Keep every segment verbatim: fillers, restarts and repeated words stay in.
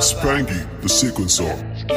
Spangy, the sequencer.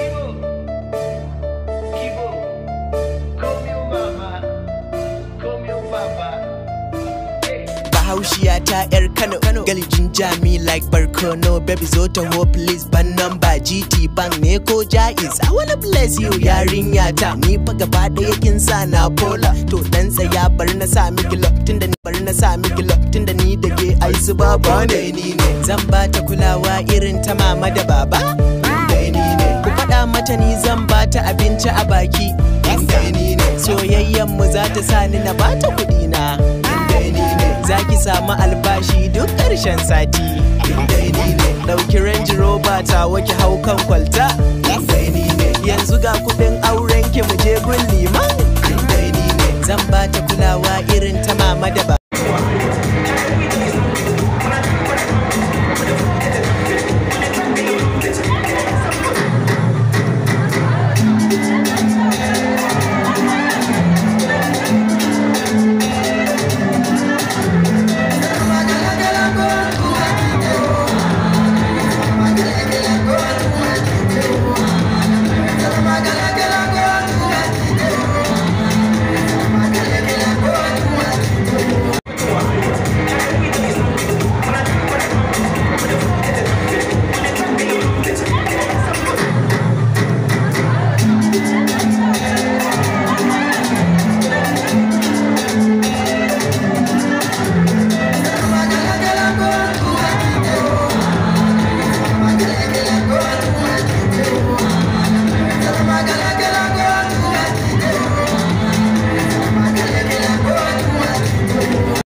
Bahaushiya ta yar Kano, galijin jami like Barkono. Baby zo taho please ban number G T bank ne ko Jaiz. I wanna bless you yarinya ta, ni fa gaba ɗaya kin sa na pola. To dan tsaya bar na sa miki love, tunda ni bar na sa miki love, tunda ni da ke ai su baba ne ni ne. Zan ba ta kulawa irin ta mama da baba, dai ni ne. Ku faɗa mata ni zan ba ta abinci a baki, dai ni ne. Soyayyen mu za ta sa ni na ba ta kuɗi na, dai ni ne. Zaki samu albashi duk ƙarshen sati, dai ni ne. Ɗauki Range Rover ta waki hau kan kwalta, dai ni ne. Yanzu ga kuɗin auren ki mu je gun liman, dai ni ne. Zan ba ta kulawa irin ta mama da